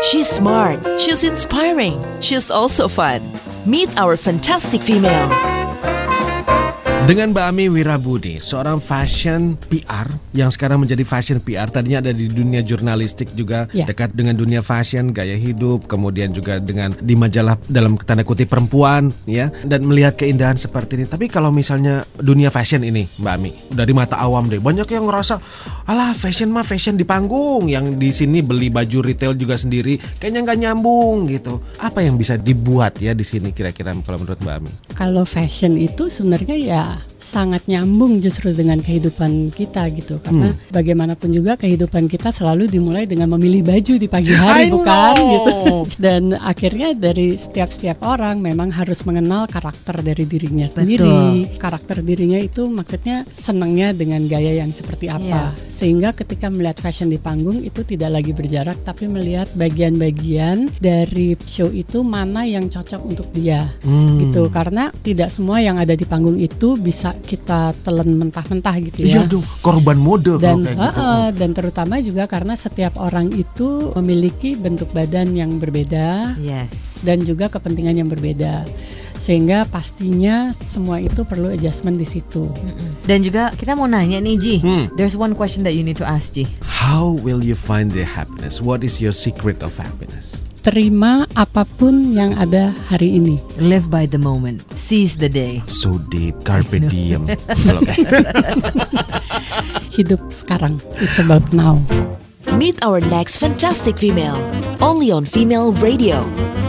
She's smart, she's inspiring, she's also fun. Meet our fantastic female. Dengan Mbak Ami Wirabudi, seorang fashion PR yang sekarang menjadi fashion PR. Tadinya ada di dunia jurnalistik juga, dekat dengan dunia fashion, gaya hidup, kemudian juga dengan di majalah dalam tanda kutip perempuan, ya. Dan melihat keindahan seperti ini. Tapi kalau misalnya dunia fashion ini, Mbak Ami, dari mata awam deh, banyak yang ngerasa, alah fashion mah fashion di panggung, yang di sini beli baju retail juga sendiri, kayaknya nggak nyambung gitu. Apa yang bisa dibuat ya di sini kira-kira kalau menurut Mbak Ami? Kalau fashion itu sebenarnya ya sangat nyambung justru dengan kehidupan kita gitu, karena bagaimanapun juga kehidupan kita selalu dimulai dengan memilih baju di pagi hari, bukan gitu. Dan akhirnya dari setiap orang memang harus mengenal karakter dari dirinya sendiri. Karakter dirinya itu maksudnya senangnya dengan gaya yang seperti apa, sehingga ketika melihat fashion di panggung itu tidak lagi berjarak tapi melihat bagian-bagian dari show itu mana yang cocok untuk dia gitu, karena tidak semua yang ada di panggung itu bisa kita telan mentah-mentah gitu ya. Iya dong, korban mode dan, kayak gitu. Dan terutama juga karena setiap orang itu memiliki bentuk badan yang berbeda, dan juga kepentingan yang berbeda. Sehingga pastinya semua itu perlu adjustment di situ. Dan juga kita mau nanya nih Ji, there's one question that you need to ask Ji. How will you find the happiness? What is your secret of happiness? Terima apapun yang ada hari ini. Live by the moment, seize the day. So deep, carpe diem. Hidup sekarang, it's about now. Meet our next fantastic female, only on Female Radio.